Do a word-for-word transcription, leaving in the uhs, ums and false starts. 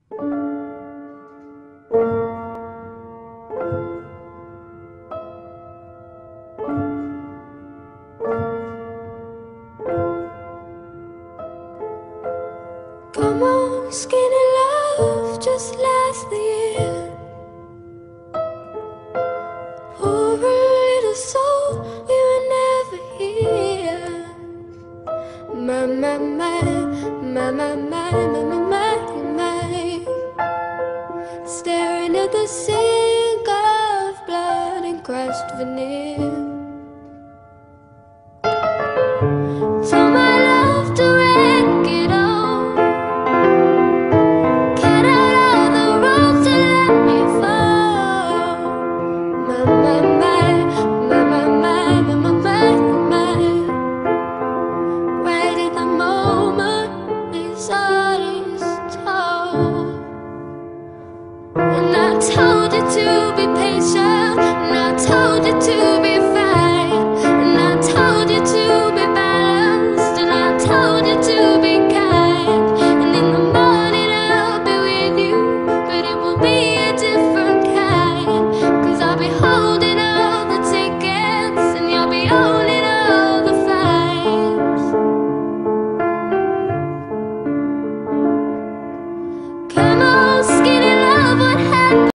Come on, skinny love, just last the year. Poor little soul, we were never here. My, my, my, my, my, my, my, my, my, my. Staring at the sink of blood and crushed veneer.